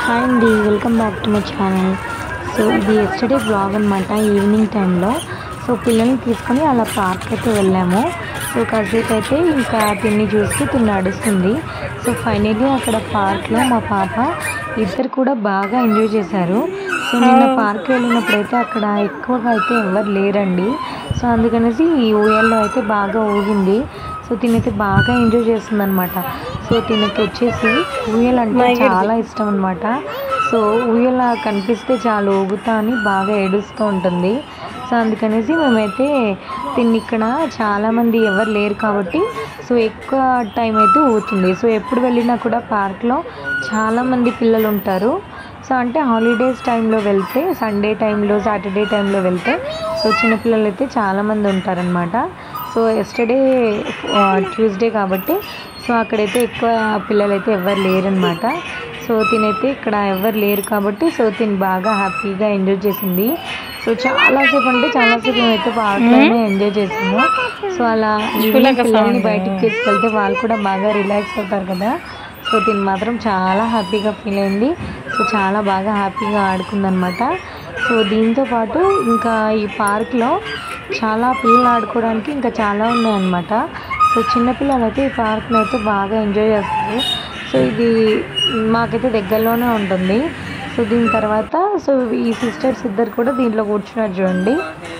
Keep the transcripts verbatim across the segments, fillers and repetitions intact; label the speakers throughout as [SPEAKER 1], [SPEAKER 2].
[SPEAKER 1] Hi అండి, welcome back to my channel. So ఇది yesterday blog అనమాట. ఈవినింగ్ టైంలో సో పిల్లల్ని తీసుకొని అలా పార్క్ అయితే వెళ్ళాము. సో కాసేపు అయితే ఇంకా తిని చూసి తిని నడుస్తుంది. సో ఫైనల్లీ అక్కడ పార్క్లో మా పాప ఇద్దరు కూడా బాగా ఎంజాయ్ చేశారు. సో నిన్న పార్క్ వెళ్ళినప్పుడైతే అక్కడ ఎక్కువగా అయితే ఎవరు లేరండి. సో అందుకనేసి ఈ ఊయల్లో అయితే బాగా ఊగింది. సో తినైతే బాగా ఎంజాయ్ చేస్తుంది అనమాట. సో తినకి వచ్చేసి ఊయల అంటే చాలా ఇష్టం అనమాట. సో ఊయల కనిపిస్తే చాలా ఊగుతా అని బాగా ఏడుస్తూ ఉంటుంది. సో అందుకనేసి మేమైతే తిని ఇక్కడ చాలామంది ఎవరు లేరు కాబట్టి సో ఎక్కువ టైం అయితే ఊగుతుంది. సో ఎప్పుడు వెళ్ళినా కూడా పార్క్లో చాలామంది పిల్లలు ఉంటారు. సో అంటే హాలిడేస్ టైంలో వెళ్తే, సండే టైంలో, సాటర్డే టైంలో వెళ్తే సో చిన్నపిల్లలు అయితే చాలామంది ఉంటారనమాట. సో ఎస్టర్డే ట్యూస్డే కాబట్టి సో అక్కడైతే ఎక్కువ పిల్లలు అయితే ఎవరు లేరనమాట. సో తినైతే ఇక్కడ ఎవరు లేరు కాబట్టి సో తిని బాగా హ్యాపీగా ఎంజాయ్ చేసింది. సో చాలాసేపు అంటే చాలాసేపు మేమైతే పార్క్లోనే ఎంజాయ్ చేసాము. సో అలా ఈవినింగ్ పిల్లల్ని బయటికి తీసుకెళ్తే వాళ్ళు కూడా బాగా రిలాక్స్ అవుతారు కదా. సో తిని మాత్రం చాలా హ్యాపీగా ఫీల్ అయింది. సో చాలా బాగా హ్యాపీగా ఆడుకుందనమాట. సో దీంతోపాటు ఇంకా ఈ పార్క్లో చాలా పిల్లలు ఆడుకోవడానికి ఇంకా చాలా ఉన్నాయన్నమాట. సో చిన్నపిల్లలు అయితే ఈ పార్క్ని అయితే బాగా ఎంజాయ్ చేస్తారు. సో ఇది మాకైతే దగ్గరలోనే ఉంటుంది. సో దీని తర్వాత సో ఈ సిస్టర్స్ ఇద్దరు కూడా దీంట్లో కూర్చున్నారు చూడండి.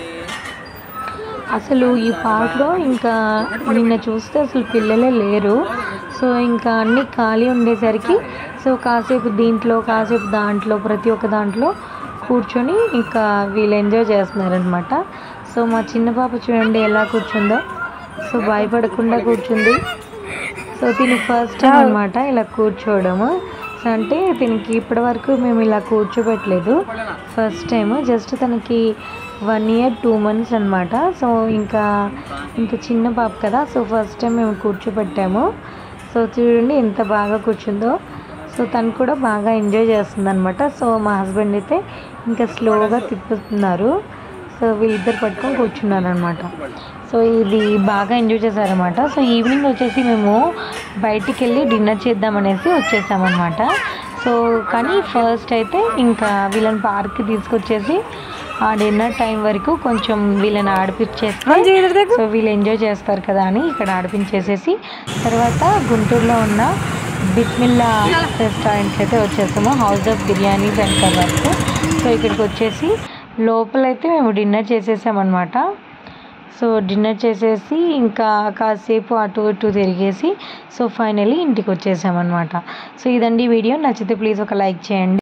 [SPEAKER 1] అసలు ఈ పార్క్లో ఇంకా నిన్న చూస్తే అసలు పిల్లలే లేరు. సో ఇంకా అన్నీ ఖాళీ ఉండేసరికి సో కాసేపు దీంట్లో కాసేపు దాంట్లో ప్రతి ఒక్క దాంట్లో కూర్చొని ఇంకా వీళ్ళు ఎంజాయ్ చేస్తున్నారనమాట. సో మా చిన్న పాప చూడండి ఎలా కూర్చుందో. సో భయపడకుండా కూర్చుంది. సో దీని ఫస్ట్ టైం అనమాట ఇలా కూర్చోవడము. సో అంటే దీనికి ఇప్పటి వరకు మేము ఇలా కూర్చోబెట్టలేదు, ఫస్ట్ టైం. జస్ట్ తనకి వన్ ఇయర్ టూ మంత్స్ అనమాట. సో ఇంకా ఇంత చిన్న పాప కదా. సో ఫస్ట్ టైం మేము కూర్చోబెట్టాము. సో చూడండి ఎంత బాగా కూర్చుందో. సో తను కూడా బాగా ఎంజాయ్ చేస్తుంది అనమాట. సో మా హస్బెండ్ అయితే ఇంకా స్లోగా తిప్పుతున్నారు. సో వీళ్ళిద్దరు పట్టుకొని కూర్చున్నారు అనమాట. సో ఇది బాగా ఎంజాయ్ చేశారనమాట. సో ఈవినింగ్ వచ్చేసి మేము బయటికి వెళ్ళి డిన్నర్ చేద్దామనేసి వచ్చేసామన్నమాట. సో కానీ ఫస్ట్ అయితే ఇంకా వీళ్ళని పార్క్కి తీసుకొచ్చేసి ఆ డిన్నర్ టైం వరకు కొంచెం వీళ్ళని ఆడిపించేస్తే సో వీళ్ళు ఎంజాయ్ చేస్తారు కదా అని ఇక్కడ ఆడిపించేసేసి తర్వాత గుంటూరులో ఉన్న బిస్మిల్లా రెస్టారెంట్కి అయితే వచ్చేసాము. House of biryanis and kebabs. So ఇక్కడికి వచ్చేసి లోపలైతే మేము డిన్నర్ చేసేసామన్నమాట. సో డిన్నర్ చేసేసి ఇంకా కాసేపు అటు ఇటు తిరిగేసి సో ఫైనల్లీ ఇంటికి వచ్చేసామన్నమాట. సో ఇదండి వీడియో. నచ్చితే ప్లీజ్ ఒక లైక్ చేయండి.